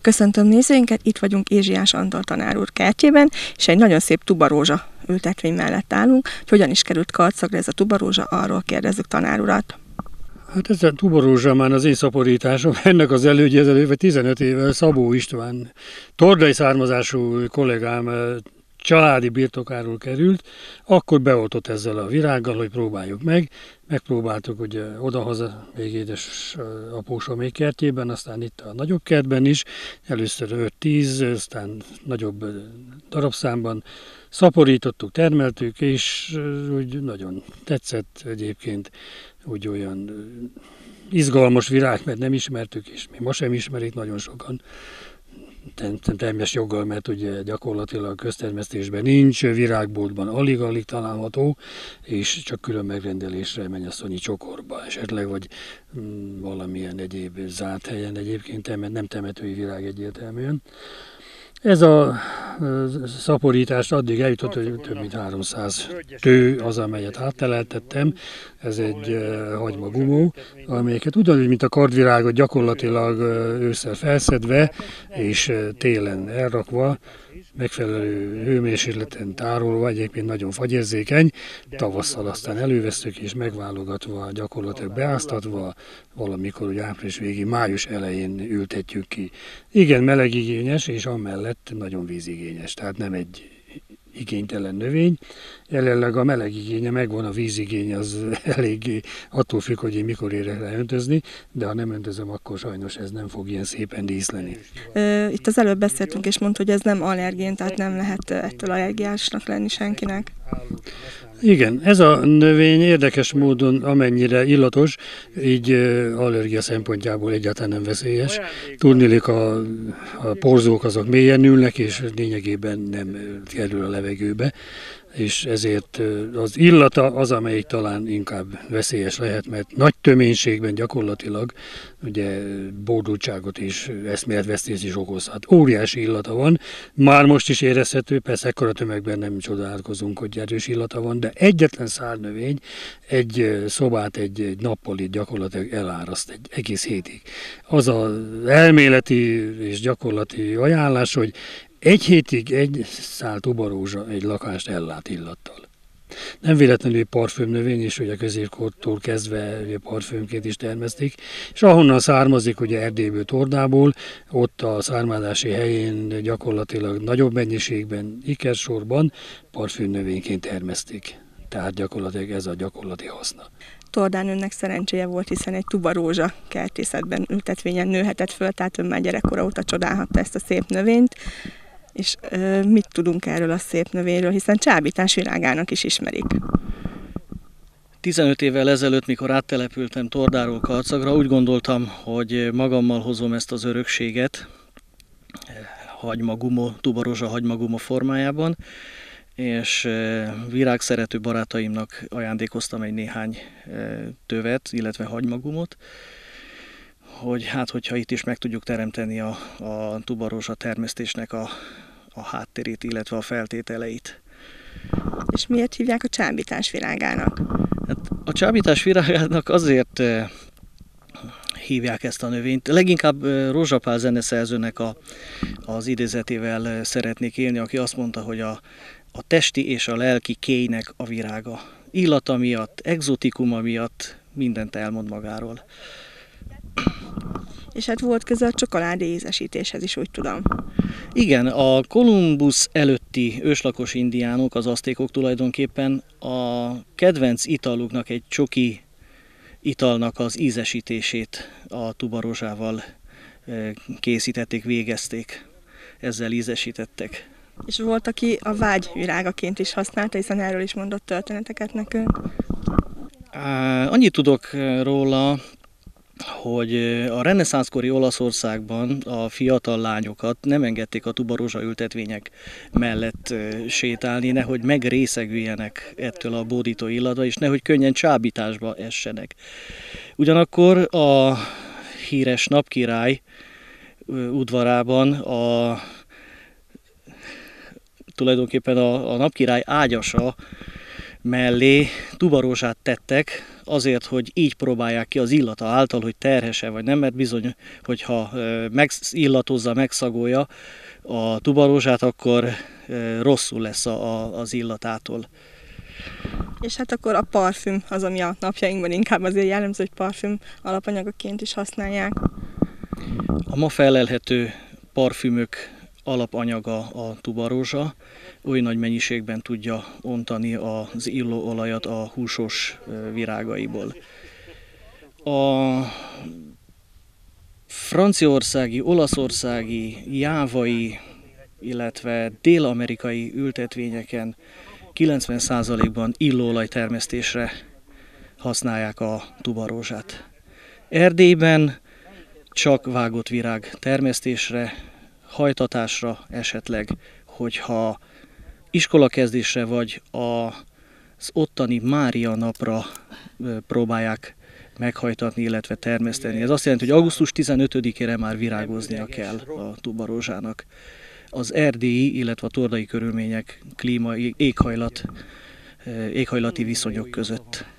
Köszöntöm nézőinket, itt vagyunk Ézsiás Antal tanár úr kertjében, és egy nagyon szép tubarózsa ültetvény mellett állunk. Hogy hogyan is került karcagra ez a tubarózsa, arról kérdezzük tanár urat. Hát ez a tubarózsa már az én szaporításom, ennek az elődje 15 éve Szabó István, tordai származású kollégám családi birtokáról került, akkor beoltott ezzel a virággal, hogy próbáljuk meg. Megpróbáltuk ugye odahaza még édes apósomék kertjében, aztán itt a nagyobb kertben is, először 5-10, aztán nagyobb darabszámban szaporítottuk, termeltük, és úgy nagyon tetszett egyébként, úgy olyan izgalmas virág, mert nem ismertük, és mi ma sem ismerik nagyon sokan. Teljes joggal, mert ugye gyakorlatilag köztermesztésben nincs, virágboltban alig-alig található, és csak külön megrendelésre mennyasszonyi csokorba esetleg, vagy valamilyen egyéb zárt helyen egyébként, nem temetői virág egyértelműen. Ez a szaporítás addig eljutott, hogy több mint 300 tő az, amelyet átteleltettem. Ez egy hagymagumó, amelyeket ugyanúgy, mint a kardvirágot gyakorlatilag ősszel felszedve és télen elrakva, megfelelő hőmérsékleten tárolva, egyébként nagyon fagyérzékeny, tavasszal aztán elővesztük és megválogatva, gyakorlatilag beáztatva, valamikor ugye április végén, május elején ültetjük ki. Igen, melegigényes, és amellett nagyon vízigényes, tehát nem egy igénytelen növény. Jelenleg a melegigénye megvan, a vízigény az eléggé attól függ, hogy én mikor érek rá öntözni, de ha nem öntözöm, akkor sajnos ez nem fog ilyen szépen díszleni. Itt az előbb beszéltünk, és mondta, hogy ez nem allergén, tehát nem lehet ettől allergiásnak lenni senkinek. Igen, ez a növény érdekes módon, amennyire illatos, így allergia szempontjából egyáltalán nem veszélyes. Tudniillik a porzók azok mélyen ülnek, és lényegében nem kerül a levegőbe, és ezért az illata az, amelyik talán inkább veszélyes lehet, mert nagy töménységben gyakorlatilag ugye bódultságot és eszméletvesztést is okozhat. Óriási illata van, már most is érezhető, persze ekkora tömegben nem csodálkozunk, hogy erős illata van, de egyetlen szárnövény egy szobát egy nappal itt gyakorlatilag eláraszt egy egész hétig. Az az elméleti és gyakorlati ajánlás, hogy egy hétig egy szál tubarózsa egy lakást ellát illattal. Nem véletlenül parfümnövény, és ugye középkortól kezdve parfümként is termesztik, és ahonnan származik, ugye Erdélyből, Tordából, ott a származási helyén gyakorlatilag nagyobb mennyiségben, ikersorban parfümnövényként termesztik. Tehát gyakorlatilag ez a gyakorlati haszna. Tordán önnek szerencséje volt, hiszen egy tubarózsa kertészetben ültetvényen nőhetett föl, tehát ön már gyerekkora óta csodálhatta ezt a szép növényt. És mit tudunk erről a szép növényről, hiszen csábítás virágának is ismerik. 15 évvel ezelőtt, mikor áttelepültem Tordáról Karcagra, úgy gondoltam, hogy magammal hozom ezt az örökséget, hagymagumó, tubarózsa hagymagumó formájában, és virágszerető barátaimnak ajándékoztam egy néhány tövet, illetve hagymagumot, hogy hát, hogyha itt is meg tudjuk teremteni a tubarózsa termesztésnek a hátterét, illetve a feltételeit. És miért hívják a csábítás virágának? Hát a csábítás virágának azért hívják ezt a növényt. Leginkább Rózsa Pál zeneszerzőnek az idézetével szeretnék élni, aki azt mondta, hogy a testi és a lelki kéjnek a virága. Illata miatt, egzotikuma miatt mindent elmond magáról. És hát volt köze a csokoládé ízesítéshez is, úgy tudom. Igen, a Kolumbusz előtti őslakos indiánok, az aztékok tulajdonképpen a kedvenc italuknak, egy csoki italnak az ízesítését a tubarózsával készítették, végezték, ezzel ízesítettek. És volt, aki a vágyvirágaként is használta, hiszen erről is mondott történeteket nekünk. Annyit tudok róla, hogy a reneszánszkori Olaszországban a fiatal lányokat nem engedték a tubarózsa ültetvények mellett sétálni, nehogy megrészegüljenek ettől a bódító illatba, és nehogy könnyen csábításba essenek. Ugyanakkor a híres napkirály udvarában tulajdonképpen a napkirály ágyasa mellé tubarózsát tettek, azért, hogy így próbálják ki az illata által, hogy terhese vagy nem, mert bizony, hogyha megillatozza, megszagolja a tubarózsát, akkor rosszul lesz az illatától. És hát akkor a parfüm az, ami a napjainkban inkább azért jellemző, hogy parfüm alapanyagaként is használják. A ma felelhető parfümök alapanyaga a tubarózsa, oly nagy mennyiségben tudja ontani az illóolajat a húsos virágaiból. A franciaországi, olaszországi, jávai, illetve dél-amerikai ültetvényeken 90%-ban illóolaj termesztésre használják a tubarózsát. Erdélyben csak vágott virág termesztésre, hajtatásra esetleg, hogyha iskolakezdésre vagy az ottani Mária napra próbálják meghajtatni, illetve termeszteni. Ez azt jelenti, hogy augusztus 15-ére már virágoznia kell a tubarózsának. Az erdélyi, illetve a tordai körülmények, éghajlati viszonyok között.